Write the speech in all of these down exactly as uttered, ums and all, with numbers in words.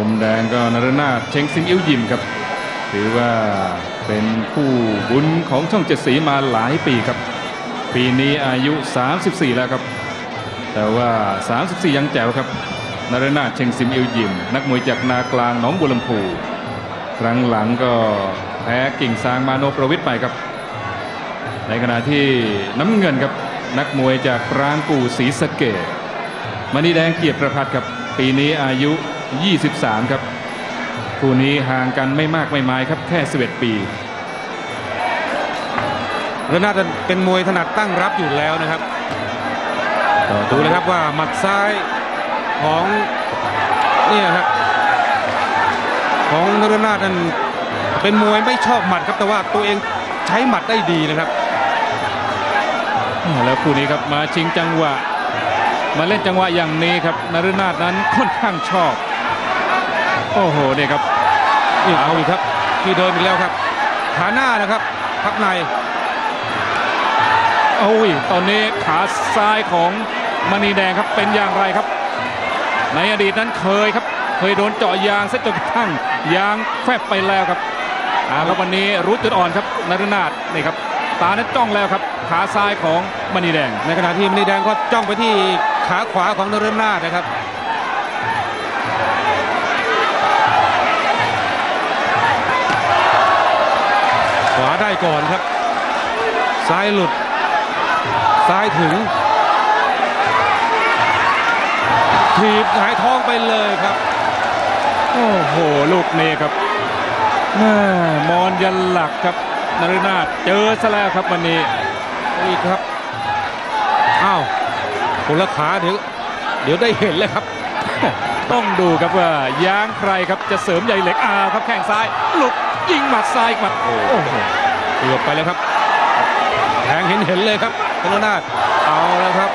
มแดงก็นฤนาถเชงซิงอิ้วยิมครับถือว่าเป็นคู่บุญของช่องเจ็ดสีมาหลายปีครับปีนี้อายุสามสิบสี่แล้วครับแต่ว่าสามสิบสี่ยังแจ๋วครับนฤนาถเชงซิงอิ้วยิมนักมวยจากนากลางหนองบัวลำพูครั้งหลังก็แพ้กิ่งซางมาโนประวิตรไปครับในขณะที่น้ำเงินครับนักมวยจากปรางกู่ศรีสะเกษมณีแดงเกียรติประภัสครับปีนี้อายุยี่สิบสามครับคู่นี้ห่างกันไม่มากไม่น้อยครับแค่สิบเอ็ดปีแล้วน่าจะเป็นมวยถนัดตั้งรับอยู่แล้วนะครับดูเลยครับว่าหมัดซ้ายของเนี่ยครับของนฤนาถนั้นเป็นมวยไม่ชอบหมัดครับแต่ว่าตัวเองใช้หมัดได้ดีนะครับแล้วคู่นี้ครับมาชิงจังหวะมาเล่นจังหวะอย่างนี้ครับนฤนาถนั้นค่อนข้างชอบโอ้โหเนี่ยครับนี่เอาอีกครับที่เดินอีกแล้วครับขาหน้านะครับพับในโอ้ยตอนนี้ขาซ้ายของมณีแดงครับเป็นอย่างไรครับในอดีตนั้นเคยครับเคยโดนเจาะยางซะจนกระทั่งยางแฟบไปแล้วครับอ่าแล้ววันนี้รู้จุดอ่อนครับนฤนาถนี่ครับตานั้นจ้องแล้วครับขาซ้ายของมณีแดงในขณะที่มณีแดงก็จ้องไปที่ขาขวาของนฤนาถนะครับขวาได้ก่อนครับซ้ายหลุดซ้ายถึงถีบหงายท้องไปเลยครับโอ้โหลูกนี้ครับมอนยันหลักครับนฤนาถเจอซะแล้วครับวันนี้อีกครับอ้าวคนละขาเดี๋ยวเดี๋ยวได้เห็นเลยครับต้องดูครับว่ายางใครครับจะเสริมใยเหล็กอ้าวครับแข้งซ้ายหลุดยิงหมัดซ้ายหมัดโอ้โหเกือบไปแล้วครับแทงเห็นเห็นเลยครับนฤนาถเอาแล้วครับ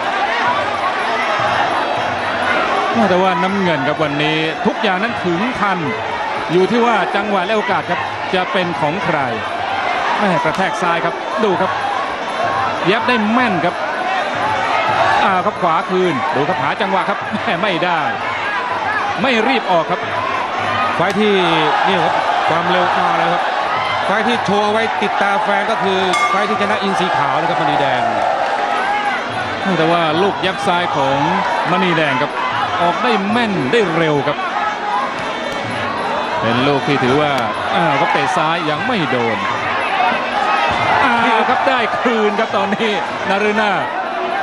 แต่ว่าน้ำเงินครับวันนี้ทุกอย่างนั้นถึงทันอยู่ที่ว่าจังหวะและโอกาสครับจะเป็นของใครแม่กระแทกซ้ายครับดูครับยับได้แม่นครับอ้าวครับขวาคืนดูครับหาจังหวะครับแม่ไม่ได้ไม่รีบออกครับไฟที่นี่ครับความเร็วมาแล้วครับไฟที่โชว์ไว้ติดตาแฟนก็คือไฟที่ชนะอินสีขาวนะครับมณีแดงแต่ว่าลูกยับซ้ายของมณีแดงครับออกได้แม่นได้เร็วครับเป็นลูกที่ถือว่าอ้าวครับเตะซ้ายยังไม่โดนอ้าวครับได้คืนครับตอนนี้นฤนาถ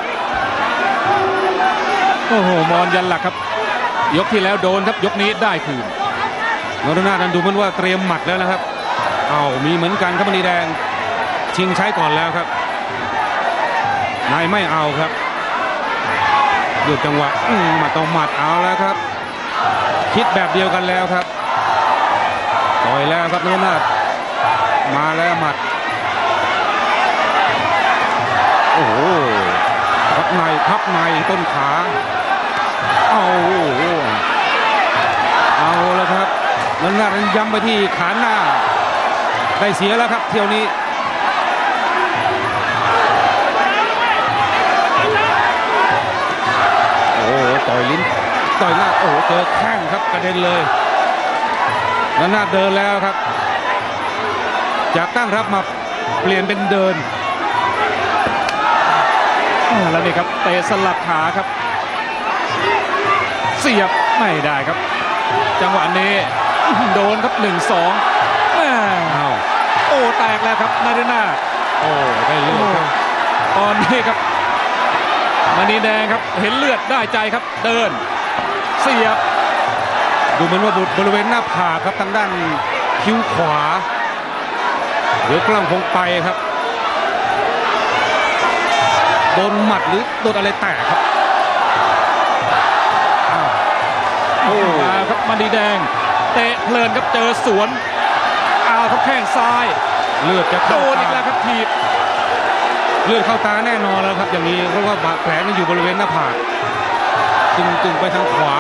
โอ้โหมอนยันหลักครับยกที่แล้วโดนครับยกนี้ได้คืนนฤนาถนั้นดูเหมือนว่าเตรียมหมัดแล้วนะครับเอามีเหมือนกันครับมณีแดงชิงใช้ก่อนแล้วครับนายไม่เอาครับหยุดจังหวะหมัดต่อหมัดเอาแล้วครับคิดแบบเดียวกันแล้วครับต่อยแล้วครับนฤนาถมาแล้วหมัดโอ้โหพับในพับในต้นขาเอาเอาแล้วครับนฤนาถย้ำไปที่ขาหน้าได้เสียแล้วครับเที่ยวนี้โอ้โหต่อยลิ้นต่อยหน้าโอ้โหเจอแข้งครับกระเด็นเลยนฤนาถเดินแล้วครับจากตั้งรับมาเปลี่ยนเป็นเดินแล้วนี่ครับเตะสลับขาครับเสียบไม่ได้ครับจังหวะนี้โดนครับหนึ่งสองอ้าวโอ้แตกแล้วครับนฤนาถโอ้ได้เลือดครับตอนนี้ครับมณีแดงครับเห็นเลือดได้ใจครับเดินเสียบดูเหมือนว่าบริเวณหน้าผากครับทางด้านคิ้วขวาหรือกล้องคงไปครับโดนหมัดหรือโดนอะไรแตกครับโอ้ครับมณีแดงเตะเพลินครับเจอสวนอ้าวครับแข้งซ้ายเลือดจะโดนอีกแล้วครับทีบเลือดเข้าตาแน่นอนแล้วครับอย่างนี้เพราะว่าบาดแผลนั้นอยู่บริเวณหน้าผากตึงตึงไปทางขวา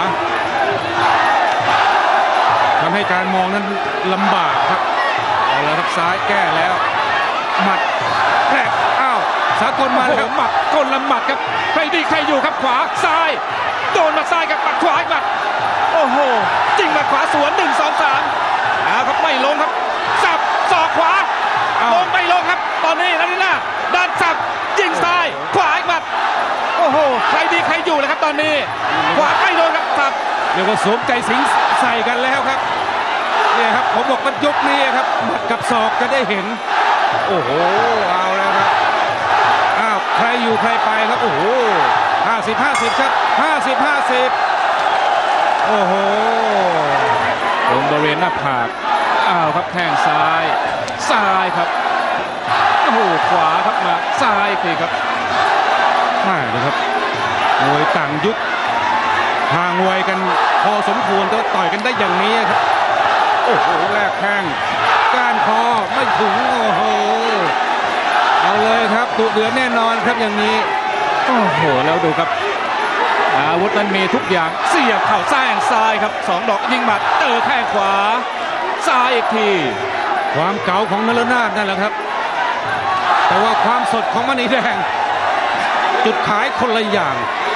ทำให้การมองนั้นลำบากครับเอาแล้วครับซ้ายแก้แล้วหมัดแรกอ้าวสากลมาแล้วหมัดคนละหมัดครับใครดีใครอยู่ครับขวาซ้ายโดนหมัดซ้ายกับหมัดขวาอีกหมัดโอ้โหจริงหมัดขวาสวนหนึ่งสองสามอ้าวครับไม่ลงครับสับศอกขวาลงไม่ลงครับตอนนี้นารินาถด้านสับยิงซ้ายขวาอีกหมัดโอ้โหใครดีใครอยู่เลยครับตอนนี้ขวาไม่โดนครับสับเรียกว่าสวมใจสิงใส่กันแล้วครับเนี่ยครับผมบอกว่ายกนี้ครับหมัดกับศอกจะได้เห็นโอ้โหเอาแล้วครับอ้าวใครอยู่ใครไปครับโอ้โหห้าสิบห้าสิบครับห้าสิบห้าสิบโอ้โหลงบริเวณหน้าผากอ้าวครับแข้งซ้ายซ้ายครับโอ้โหขวาครับมาซ้ายทีครับไม่เลยครับมวยต่างยุคห่างวัยกันพอสมควรก็ต่อยกันได้อย่างนี้ครับโอ้โหแลกแข้งก้านคอไม่ถึงโอ้โหเอาเลยครับดุเดือดแน่นอนครับอย่างนี้โอ้โหแล้วดูครับอาวุธนั้นมีทุกอย่างเสียบเข่าซ้ายซ้ายครับสองดอกยิงหมัดเจอแข้งขวาซ้ายอีกทีความเก๋าของนฤนาถนั่นแหละครับแต่ว่าความสดของมณีแดงจุดขายคนละอย่าง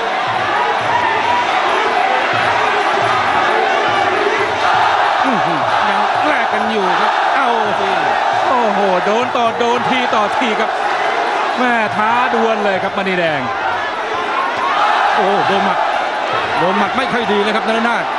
ยังแลกกันอยู่ครับเอาสิโอ้โหโดนต่อโดนทีต่อทีครับแม่ท้าดวลเลยครับมณีแดงโอ้โดนหมัดโดนหมัดไม่ค่อยดีเลยครับนฤนาถ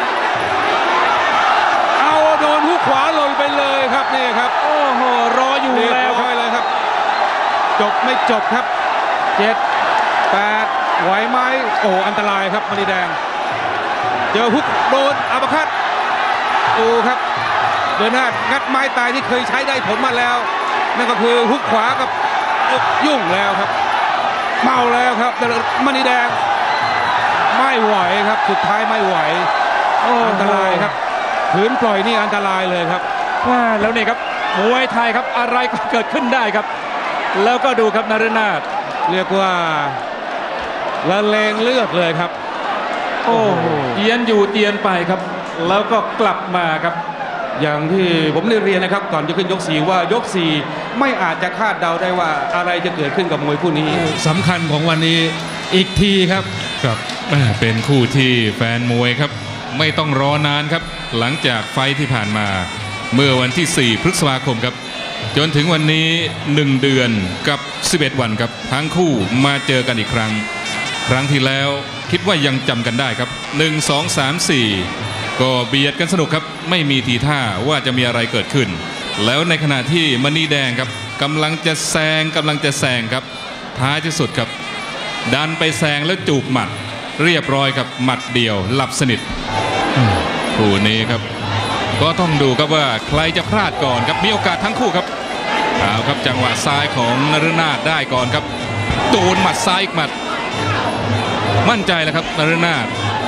เอาโดนหุกขวาหล่นไปเลยครับนี่ครับโอ้โหรออยู่แล้วค่อยเลยครับจบไม่จบครับเจ็ดแปดไหวไหมโอ้อันตรายครับมณีแดงเจอหุกโดนอัปคัตดูครับเดินหน้างัดไม้ตายที่เคยใช้ได้ผลมาแล้วนั่นก็คือหุกขวากับยุ่งแล้วครับเมาแล้วครับแต่มณีแดงไม่ไหวครับสุดท้ายไม่ไหวอันตรายครับขืนปล่อยนี่อันตรายเลยครับว่าแล้วนี่ครับมวยไทยครับอะไรก็เกิดขึ้นได้ครับแล้วก็ดูครับนฤนาถเรียกว่าละเลงเลือดเลยครับโอ้โหเตียนอยู่เตียนไปครับแล้วก็กลับมาครับอย่างที่ผมได้เรียนนะครับก่อนจะขึ้นยกสี่ว่ายกสี่ไม่อาจจะคาดเดาได้ว่าอะไรจะเกิดขึ้นกับมวยคู่นี้สำคัญของวันนี้อีกทีครับครับเป็นคู่ที่แฟนมวยครับไม่ต้องรอนานครับหลังจากไฟที่ผ่านมาเมื่อวันที่สี่พฤษภาคมครับจนถึงวันนี้หนึ่งเดือนกับสิบเอ็ดวันครับทั้งคู่มาเจอกันอีกครั้งครั้งที่แล้วคิดว่ายังจำกันได้ครับหนึ่ง สอง สาม สี่ก็เบียดกันสนุกครับไม่มีทีท่าว่าจะมีอะไรเกิดขึ้นแล้วในขณะที่มณีแดงครับกำลังจะแซงกำลังจะแซงครับท้ายที่สุดครับดันไปแซงแล้วจูบหมัดเรียบร้อยครับหมัดเดียวหลับสนิทคู่นี้ครับก็ต้องดูครับว่าใครจะพลาดก่อนครับมีโอกาสทั้งคู่ครับเอาครับจังหวะซ้ายของนฤนาถได้ก่อนครับโดนหมัดซ้ายอีกหมัดมั่นใจแล้วครับนฤนาถ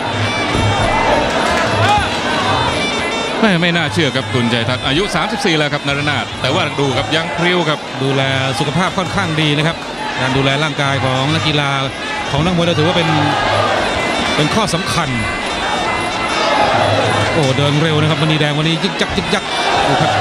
ไม่ไม่น่าเชื่อครับคุณใจทัศน์อายุสามสิบสี่แล้วครับนฤนาถแต่ว่าดูครับยังพริ้วครับดูแลสุขภาพค่อนข้างดีนะครับการดูแลร่างกายของนักกีฬาของนักมวยเราถือว่าเป็นเป็นข้อสำคัญโอ้เดินเร็วนะครับมณีแดงวันนี้ยึกยักยึกยักดูครับ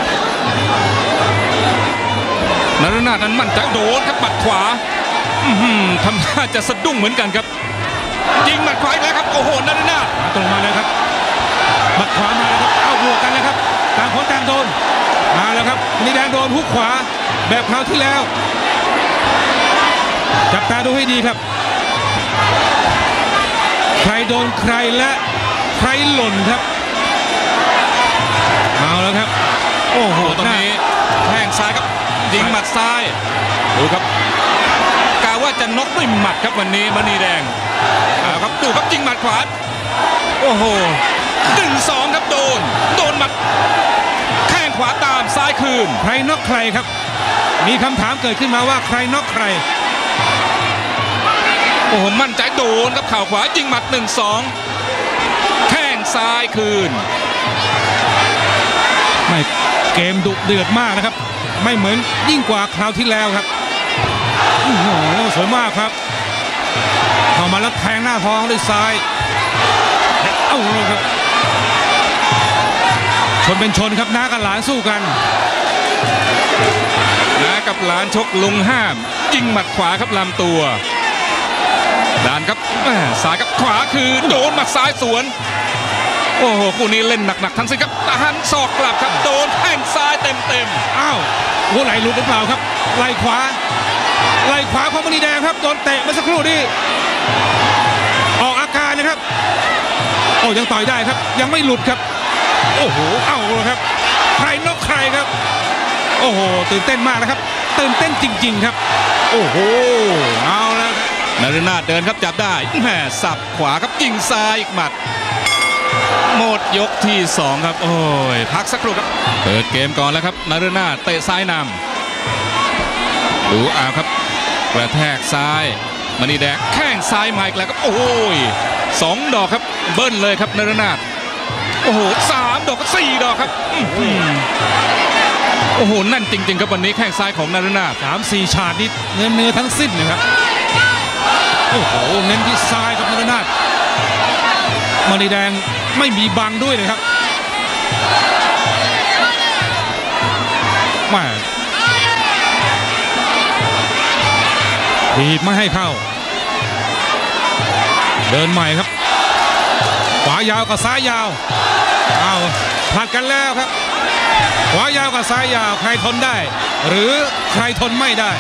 นฤนาถนั้นมั่นใจโดนครับหมัดขวาทำท่าจะสะดุ้งเหมือนกันครับยิงหมัดขวาอีกแล้วครับโอ้โหนฤนาถตรงมาเลยครับหมัดขวามาแล้วครับเอาบวกกันเลยครับต่างคนต่างโดนมาแล้วครับมณีแดงโดนฮุกขวาแบบคราวที่แล้วจับตาดูให้ดีครับใครโดนใครและใครหล่นครับเอาแล้วครับโอ้โหตรงนี้แข้งซ้ายครับยิงหมัดซ้ายดูครับกะว่าจะน็อกด้วยหมัดครับวันนี้มณีแดงเอาครับดูครับยิงหมัดขวาโอ้โหหนึ่งสองครับโดนโดนหมัดแข้งขวาตามซ้ายคืนใครน็อกใครครับมีคำถามเกิดขึ้นมาว่าใครน็อกใครโอ้โหมั่นใจโดนครับเข่าขวายิงหมัดหนึ่งสองแข้งซ้ายคืนไม่เกมดุเดือดมากนะครับไม่เหมือนยิ่งกว่าคราวที่แล้วครับโอ้โหสวยมากครับเข้ามาแล้วแทงหน้าท้องด้วยซ้ายเอ้าเลยครับชนเป็นชนครับน้ากับหลานสู้กันนากับหลานชกลุงห้ามยิงหมัดขวาครับลำตัวด้านครับซ้ายกับขวาคือโดนหมัดซ้ายสวนโอ้โหคู่นี้เล่นหนักๆทั้งสิ้นครับหันศอกกลับครับโดนแข้งซ้ายเต็มๆอ้าวหัวไหล่หลุดหรือเปล่าครับไหล่ขวาไหล่ขวาของมณีแดงครับโดนเตะเมื่อสักครู่นี้ออกอาการนะครับโอ้ยังต่อยได้ครับยังไม่หลุดครับโอ้โหเอ้าเลยครับใครนอกใครครับโอ้โหตื่นเต้นมากนะครับตื่นเต้นจริงๆครับโอ้โหเอาแล้วนฤนาถเดินครับจับได้แหมสับขวาครับยิงซ้ายอีกหมัดหมดยกที่สองครับโอ้ยพักสักครู่ครับเปิดเกมก่อนแล้วครับนฤนาถเตะซ้ายนำดูเอาครับกระแทกซ้ายมณีแดงแข้งซ้ายมาอีกแล้วครับโอ้ยสองดอกครับเบิ้ลเลยครับนฤนาถโอ้โหสามดอกสี่ดอกครับโอ้โหนั่นจริงๆครับวันนี้แข้งซ้ายของนฤนาถสามสี่ฉาดนี่เนื้อเนื้อทั้งสิ้นนะครับโอ้โหเน้นที่ซ้ายครับนฤนาถมณีแดงไม่มีบังด้วยเลยครับมาถีบไม่ให้เข้าเดินใหม่ครับขวายาวกับซ้ายยาวเอาผลัดกันแล้วครับขวายาวกับซ้ายยาวใครทนได้หรือใครทนไม่ได้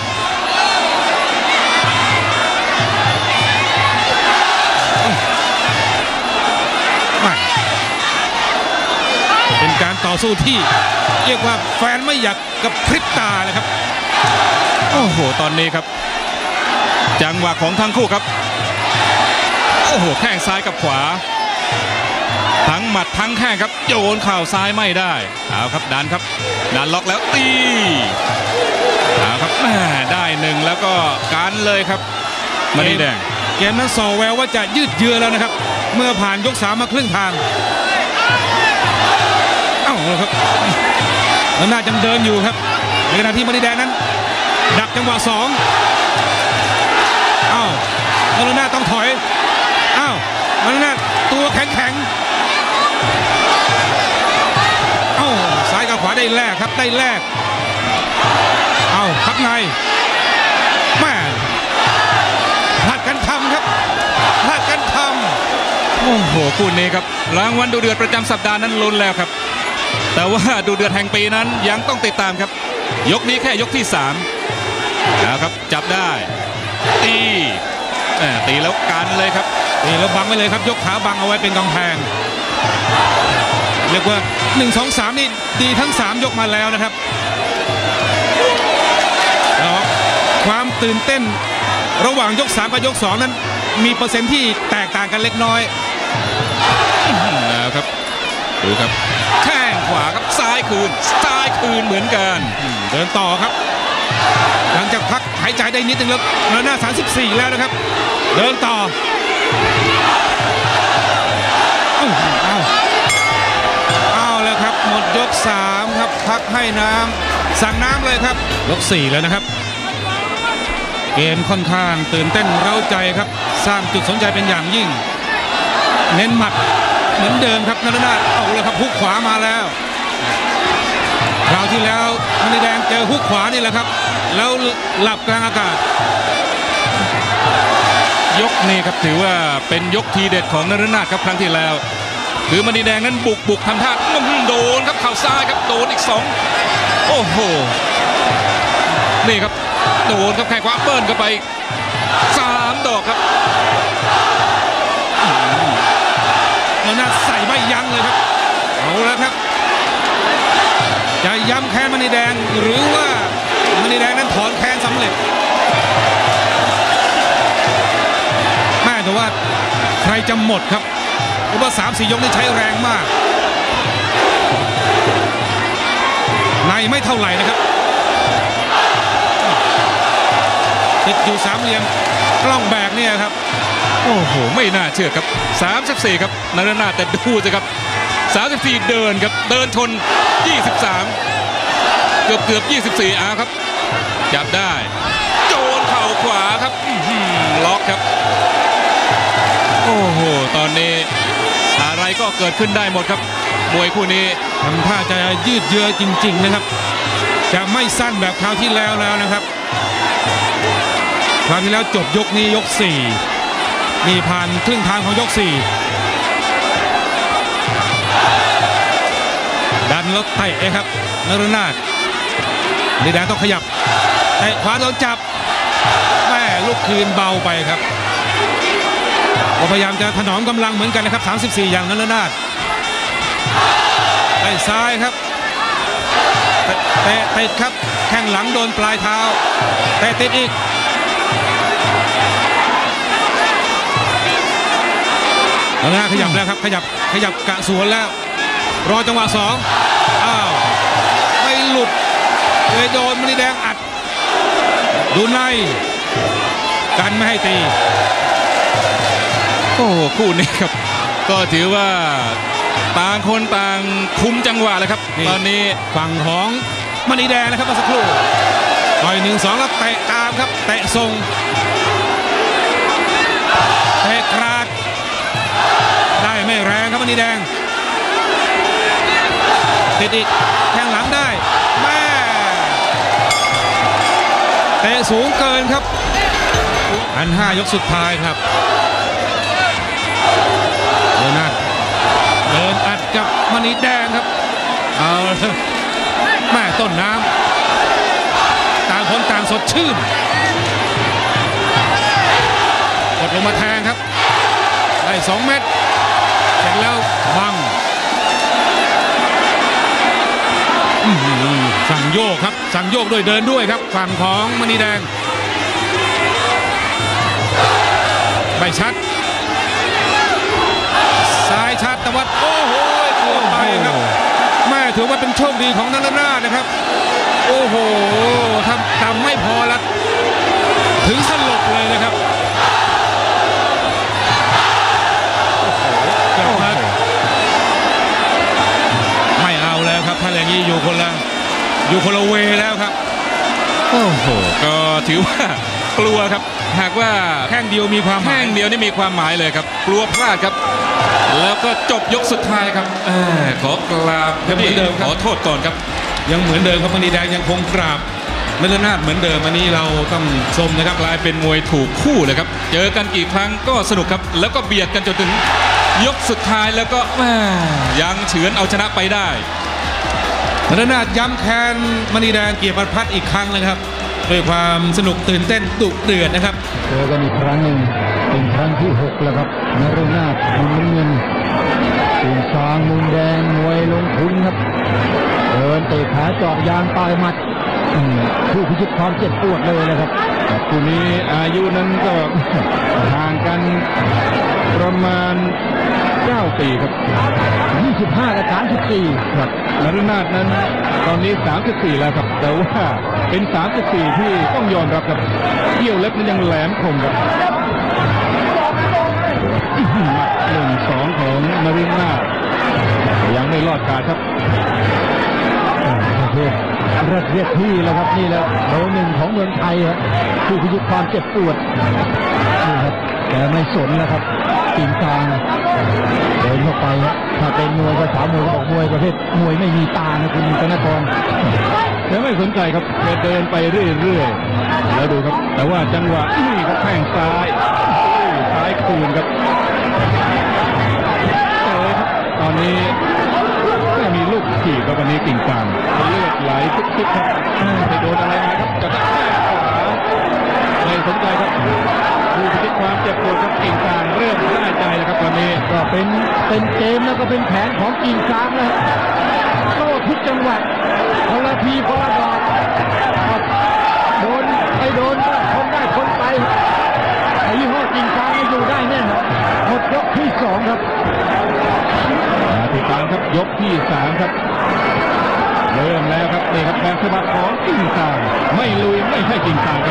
เป็นการต่อสู้ที่เรียกว่าแฟนไม่อยากกับพริบตาเลยครับโอ้โหตอนนี้ครับจังหวะของทั้งคู่ครับโอ้โหแข้งซ้ายกับขวาทั้งหมัดทั้งแข้งครับโยนเข่าซ้ายไม่ได้เอาครับดันครับดันล็อกแล้วตีเอาครับแม่ได้หนึ่งแล้วก็การเลยครับมณีแดงเกมนั้นส่อแววว่าจะยืดเยื้อแล้วนะครับเมื่อผ่านยกสามมาครึ่งทางเอ้าครับแล้วน่าจะเดินอยู่ครับในขณะที่มณีแดงนั้นดักจังหวะสองเอ้าแล้วน่าต้องถอยเอ้าแล้วน่าตัวแข็งแข็งเอ้าซ้ายกับขวาได้แลกครับได้แลกเอ้าพับในแม่ผลัดกันทำครับผลัดกันทำโอ้โหคู่นี้ครับรางวัลดูเดือดประจำสัปดาห์นั้นลุ้นแล้วครับแต่ว่าดูเดือดแห่งปีนั้นยังต้องติดตามครับยกนี้แค่ยกที่สามนะครับจับได้ตีตีแล้วกันเลยครับตีแล้วบังไว้เลยครับยกขาบังเอาไว้เป็นกำแพงเรียกว่าหนึ่ง สอง สามนี่ดีทั้งสามยกมาแล้วนะครับความตื่นเต้นระหว่างยกสามกับยกสองนั้นมีเปอร์เซ็นต์ที่แตกต่างกันเล็กน้อยนะครับดูครับแข้งขวาครับซ้ายคืนซ้ายคืนเหมือนกันเดินต่อครับหลังจากพักหายใจได้นิดนึงแล้วมาหน้าสามสิบสี่แล้วนะครับเดินต่อเอาเอาแล้วครับหมดยกสามครับพักให้น้ำสั่งน้ำเลยครับยกสี่แล้วนะครับเกมค่อนข้างตื่นเต้นเร้าใจครับสร้างจุดสนใจเป็นอย่างยิ่งเน้นหมัดเหมือนเดิมครับนฤนาถเอาเลยครับฮุกขวามาแล้วคราวที่แล้วมณีแดงเจอฮุกขวานี่แหละครับแล้วหลับกลางอากาศยกนี้ครับถือว่าเป็นยกทีเด็ดของนฤนาถครับครั้งที่แล้วคือมณีแดงนั้นบุกบุกทำท่าโดนครับเข่าซ้ายครับโดนอีกสองโอ้โหนี่ครับโดนครับแข้งขวาเบิ้ลเข้าไปสามดอกครับนฤนาถใส่ไม่ยั้งเลยครับเอาแล้วครับจะย้ำแค้นมณีแดงหรือว่ามณีแดงนั้นถอนแค้นสำเร็จแม่แต่ว่าใครจะหมดครับเพราะว่าสามสี่ยกนี่ใช้แรงมากในไม่เท่าไหร่นะครับติดอยู่สามเหลี่ยมกล้องแบกเนี่ยครับโอ้โหไม่น่าเชื่อครับสามสิบสี่ครับนฤนาถแต่ดูสิครับสามสิบสี่เดินครับเดินชนยี่สิบสามเกือบเกือบยี่สิบสี่อาครับจับได้โจนเข่าขวาครับล็อกครับโอ้โหตอนนี้อะไรก็เกิดขึ้นได้หมดครับมวยคู่นี้ทำท่าจะยืดเยื้อจริงๆนะครับจะไม่สั้นแบบคราวที่แล้วแล้วนะครับคราวที่แล้วจบยกนี้ยกสี่นี่ผ่านครึ่งทางของยกสี่ดันแล้วเตะครับนฤนาถดีแดงต้องขยับเตะขวาโดนจับแม่ลูกคืนเบาไปครับก็พยายามจะถนอมกำลังเหมือนกันนะครับสามสิบสี่อย่างนฤนาถไอ้ซ้ายครับเตะติดครับแข้งหลังโดนปลายเท้าเตะติดอีกแล้วนะขยับแล้วครับขยับขยับกะสวนแล้วรอจังหวะสองอ้าวไม่หลุดเลยโดนมณีแดงอัดดูในกันไม่ให้ตีโอ้คู่นี้ครับก็ถือว่าต่างคนต่างคุมจังหวะเลยครับตอนนี้ฝั่งของมณีแดงนะครับเมื่อสักครู่ต่อยหนึ่งสองแล้วเตะตามครับเตะทรงเตะกราดได้ไม่แรงครับมณีแดงติดอีกแทงหลังได้แม่เตะสูงเกินครับอันห้ายกสุดท้ายครับเดินอัดเดินอัดกับมณีแดงครับเอาแม่ต้นน้ำต่างคนต่างสดชื่นกดลงมาแทงครับได้สองเม็ดเสร็จแล้วบังสั่งโยกครับสั่งโยกด้วยเดินด้วยครับฝั่งของมณีแดงไม่ชัดซ้ายชัดแต่ว่าโอ้โหเกือบไปครับแม่ถือว่าเป็นโชคดีของนฤนาถนะครับโอ้โหทำทำไม่พอแล้วถึงสลบเลยนะครับไม่เอาแล้วครับถ้าอย่างนี้อยู่คนละอยู่คนละเวแล้วครับโอ้โหก็ถือว่ากลัวครับหากว่าแข้งเดียวมีความหมายแข้งเดียวนี่มีความหมายเลยครับกลัวพลาดครับแล้วก็จบยกสุดท้ายครับขอกราบเหมือนเดิมขอโทษก่อนครับยังเหมือนเดิมครับมณีแดงยังคงกราบนฤนาถเหมือนเดิมอันนี้เราต้องชมนะครับกลายเป็นมวยถูกคู่เลยครับเจอกันกี่ครั้งก็สนุกครับแล้วก็เบียดกันจนถึงยกสุดท้ายแล้วก็ยังเฉือนเอาชนะไปได้นฤนาถย้ำแค้นมณีแดงเกียรติพัฒน์อีกครั้งเลยครับด้วยความสนุกตื่นเต้นดุเดือดนะครับเจอกันอีกครั้งหนึ่งเป็นครั้งที่หกแล้วครับนฤนาถมุมเงินสิงห์ซางมุมแดงมวยลงทุนครับเดินเตะขาเจาะยางปลายหมัดผู้พิชิตความเจ็บปวดเลยนะครับคู่นี้อายุนั้นก็ห่างกันประมาณเก้าปีครับยี่สิบห้ากับสามสิบสี่ครับนฤนาถนั้นตอนนี้สามสิบสี่แล้วครับแต่ว่าเป็นสามสิบสี่ที่ต้องยอมรับครับเกี่ยวเล็บนั้นยังแหลมคมครับหนึ่งสองของนฤนาถยังไม่รอดกาดครับเรียกเรียกพี่แล้วครับนี่แล้วเบอร์หนึ่งของเมืองไทยครับผู้พิชิตความเจ็บปวดนี่ครับแต่ไม่สนแล้วครับตีนกลางเดินเข้าไปถ้าเป็นมวยภาษามวยก็บอกมวยประเภทมวยไม่มีตานะคุณธนกรแต่ไม่สนใจครับเดินไปเรื่อยๆแล้วดูครับแต่ว่าจังหวะนี่ครับแข้งซ้ายซ้ายคืนครับตอนนี้ไม่มีลูกขี่ครับวันนี้กิ่งกลางเลือดไหลทุกๆครับไปโดนอะไรมาครับกระแทกขวาไม่สนใจครับดูที่ความเจ็บปวดครับกิ่งกลางเริ่มได้ใจแล้วครับตอนนี้ก็เป็นเป็นเกมแล้วก็เป็นแผนของกิ่งกลางนะโต้ทุกจังหวะคนละทีคนละดอกโดนไปโดนคนได้คนไปไอ้ยี่ห้อกิ่งกลางอยู่ได้แน่นอนหมดยกที่สองครับติดตามครับยกที่สามครับเริ่มแล้วครับนี่ครับแรงสะบัดของกิ่งกลางไม่ลุยไม่ใช่กิ่งกลางครับ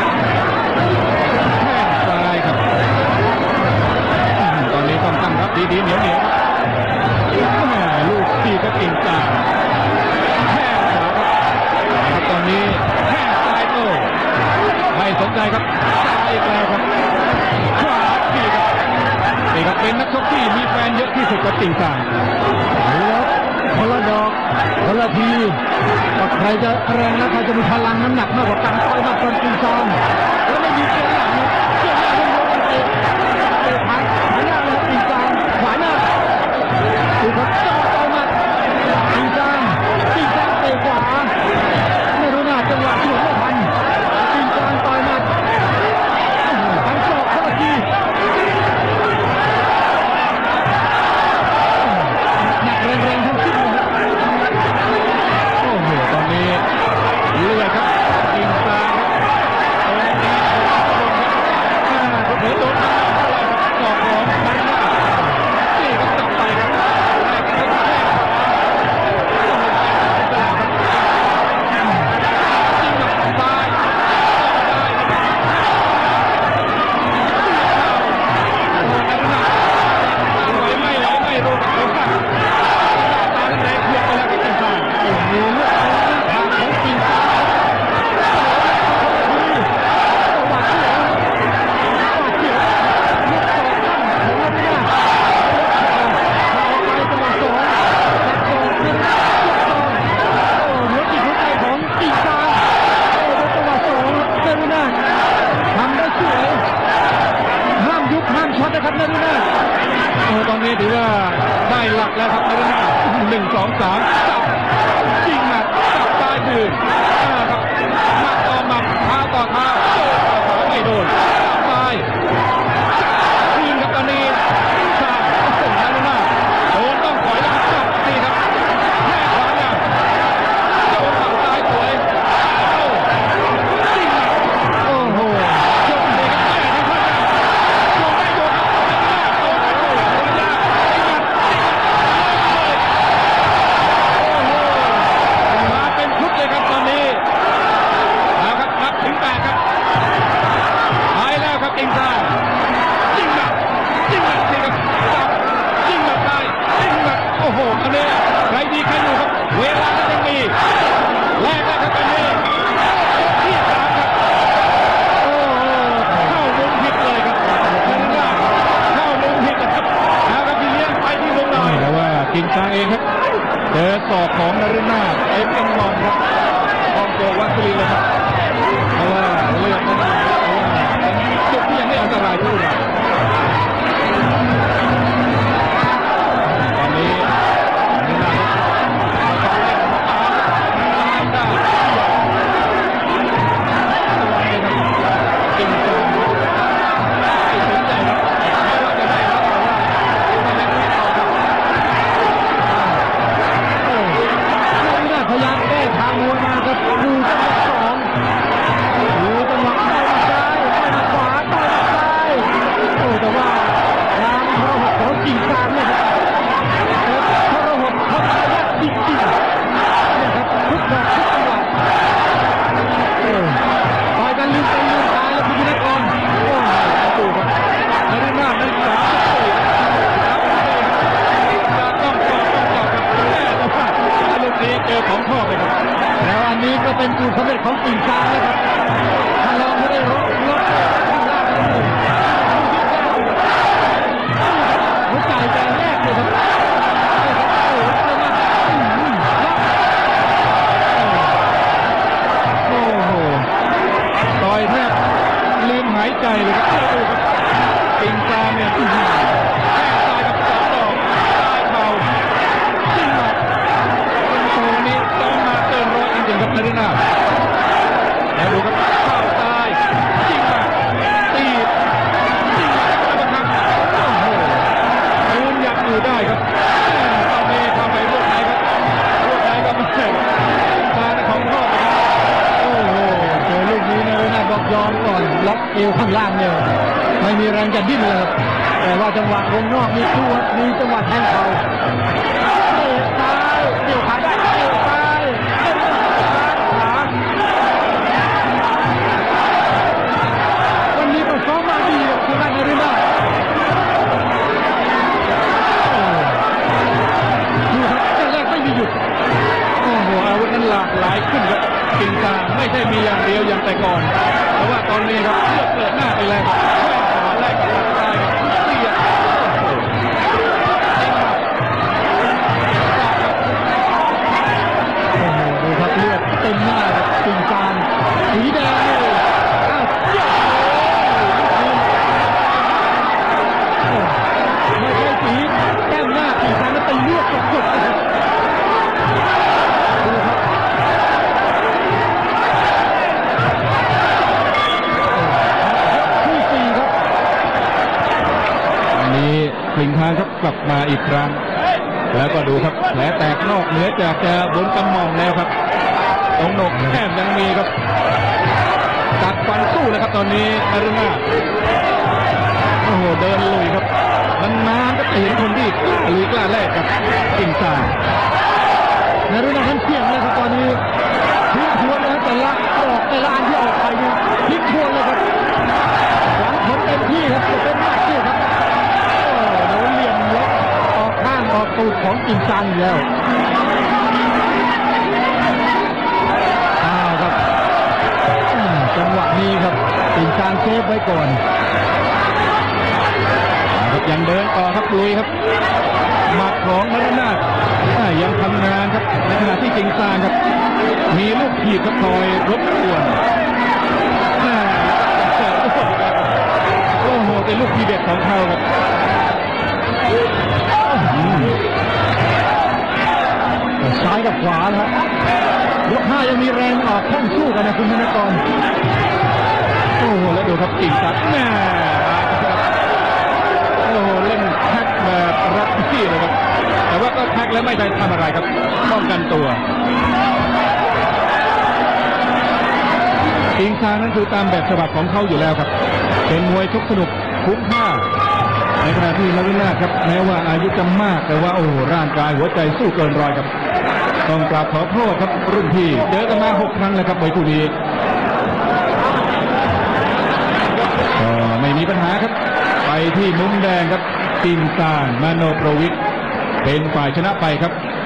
แข้งซ้ายครับตอนนี้ต้องตั้งรับดีๆเหนียวเหนียวลูกที่ก็กิ่งกลางแข้งขวาครับตอนนี้แข้งซ้ายโต้ไม่สนใจครับซ้ายอีกแล้วครับขวาที่ครับนี่ครับเป็นนักชกที่มีแฟนเยอะที่สุดกับกิ่งกลางแล้วคนละดอกคนละทีว่าใครจะแรงและใครจะมีพลังน้ำหนักมากกว่ากันต่อยมากกว่ากินซองแล้วไม่มีเกมหลังนะเกมหลังไม่รู้กันเองเตะพันหันหน้าเลยกินซองขวาหน้าดูครับจังหวะต่อยมากินซองกินซองเตะขวาไม่รู้หน้าจังหวะที่หลบไม่ทันกินซองต่อยมาทางศอกคนละทีหนักแรงๆทั้งสิ้นเลยโอ้โหตอนนี้เลือดครับกินซองตรงนี้ผมโดนศอกของมันหน้านี่ก็จับไปครับแรกกันแค่จริงกับซ้ายไม่ไหวไม่รู้กับเขาค่ะตาแดงเพียบไปแล้วก็กินซ้ายโอ้โหเลือดทางของกินซ้ายจังหวะเสียวจังหวะเสียวลูกศอกตั้งของมันหน้าเข้าไปจังหวะสองจับศอกขึ้นยกศอกโอ้หัวจิตหัวใจของกินซ้ายโอ้จังหวะสองเซรุน่าทำได้สวยห้ามยุบห้ามช็อตนะครับเซรุน่าโอ้ตอนนี้ถือว่าได้หลักแล้วครับเซรุน่าหนึ่งสองสามจับจริงหนักจับซ้ายคืนครับหมัดต่อหมัดเท้าต่อเท้าโดนต่อเท้าไม่โดนจับซ้ายคืนครับตอนนี้สาดส่งเซรุน่าโดนต้องถอยแล้วครับจับตีครับแม่ขวาเนี่ยโดนฝั่งซ้ายสวยโอ้จริงหนักโอ้โหยกเลยครับแม่ที่พัดโดนได้โดนครับโดนได้โดนโดนยากจริงหนักจริงหนักโอ้โหมาเป็นชุดเลยครับตอนนี้แล้วครับนับถึงแปดครับหายแล้วครับอิงซาจริงหนักจริงหนักสิครับจับจริงหนักได้จริงหนักโอ้โหอันนี้ใครดีใครอยู่ครับเวลาก็ยังมีแรกแล้วครับอันนี้ที่สามครับโอ้โหเข้ามุมผิดเลยครับเซรุน่าเข้ามุมผิดนะครับแล้วครับพี่เลี้ยงไปที่วงในแต่ว่ากินซาเองครับเจอศอกของเซรุน่าเอ็มเอ็มมองครับมองตัววัคซีนเลยครับเพราะว่าเลือดนั่นเพราะว่าเป็นจุดที่ยังไม่อันตรายเท่าไหร่ตอนนี้เซรุน่าต้องเล่นตามได้ระวังเลยครับกินซาติดสินใจครับไม่ว่าจะได้รับแต่ว่าไม่ได้ไม่เอาครับโอ้เซรุน่าพยายามแก้ทางมวยมาครับดูจังหวะสองดูจังหวะต่อยหมัดซ้ายต่อยหมัดขวาต่อยหมัดซ้ายโอ้แต่ว่าทางทรหดของกิ่งซางเนี่ยครับทรหดทรยศจริงๆเนี่ยครับทุกดอกทุกจังหวะโอ้ต่อยกันลืมเป็นลืมตายแล้วคุณธนกรโอ้ดูครับเซรุน่านั้นสามสิบสี่จะต้องต่อต้องต่อครับแน่แต่ว่าลูกนี้เจอของพ่อไปครับแล้วอันนี้ก็เป็นสูตรสำเร็จของกิ่งซางนะครับถ้าลองไม่ได้ลดลดข้างล่างกันหนึ่งหัวใจใจแรกเลยครับโอ้โหต่อยแทบลืมหายใจเลยครับดูครับกิ่งซางเนี่ยแข้งซ้ายกับสองดอกซ้ายเข่าจริงหนักเป็นโชว์นี้ต้องมาเกินร้อยจริงๆครับเซรุน่าแล้วดูครับเข้าซ้ายจริงหนักตีจริงหนักแล้วก็ทำโอ้โหยืนหยัดอยู่ได้ครับตอนนี้เข้าไปลูกไหนครับลูกไหนก็ไม่ใช่ทางของพ่อครับโอ้โหเจอลูกนี้นะเซรุน่าบอกยอมก่อนล็อกเอวข้างล่างเนี่ยไม่มีแรงจะดิ้นเลยครับแต่ว่าจังหวะวงนอกมีตัวมีจังหวะแทงเข่าเตะซ้ายเกี่ยวขาได้เกี่ยวซ้ายเตะซ้ายขวาวันนี้ก็ซ้อมมาดีครับทางด้านเซรุน่าดูครับแรกๆไม่มีหยุดโอ้โหอาวุธนั้นหลากหลายขึ้นครับกิ่งซางไม่ใช่มีอย่างเดียวอย่างแต่ก่อนเพราะว่าตอนนี้ครับเลือดเปิดหน้าไปแล้วแข้งขวาแรกกับหลังซ้ายครับเสียจริงหนักกลับมาอีกครั้งแล้วก็ดูครับแผลแตกนอกเหนือจากจะบนกำมองแล้วครับตรงโหนกแก้มยังมีครับตัดฟันสู้เลยครับตอนนี้นารุณาโอ้โหเดินลุยครับนานๆก็จะเห็นคนที่กล้าลุยกล้าแลกกับกิ่งซางนารุณาท่านเสี่ยงเลยครับตอนนี้ทิ้งทวนเลยแต่ละออกแต่ละอันที่ออกไปเนี่ยทิ้งทวนเลยครับหวังผลเต็มที่ครับจะเป็นมากที่ครับโอ้โดนเหลี่ยมล็อกออกข้างออกตูดของกิ่งซางอีกแล้วอ้าวครับจังหวะนี้ครับกิ่งซางเซฟไว้ก่อนครับยังเดินต่อครับลุยครับหมัดของนารุณายังทำงานครับในขณะที่กิ่งซางครับมีลูกถีบครับคอยรบกวนโอ้โหเป็นลูกทีเด็ดของเขาครับซ้ายกับขวาครับยกห้ายังมีแรงออกท่องสู้กันนะคุณธนกรโอ้โหแล้วดูครับกิ่งซางแม่โอ้โหเล่นแท็กแบบรัดที่เลยครับแต่ว่าก็แท็กแล้วไม่ได้ทำอะไรครับป้องกันตัวกิ่งซางนั้นคือตามแบบฉบับของเขาอยู่แล้วครับเป็นมวยชกสนุกคุ้มค่าในขณะที่นารุณาครับแม้ว่าอายุจะมากแต่ว่าโอ้ร่างกายหัวใจสู้เกินร้อยครับต้องกราบขอโทษครับรุ่นพี่เจอกันมาหกครั้งแล้วครับมวยคู่นี้ก็ไม่มีปัญหาครับไปที่มุมแดงครับกิ่งซางมาโนโปรวิทเป็นฝ่ายชนะไปครับ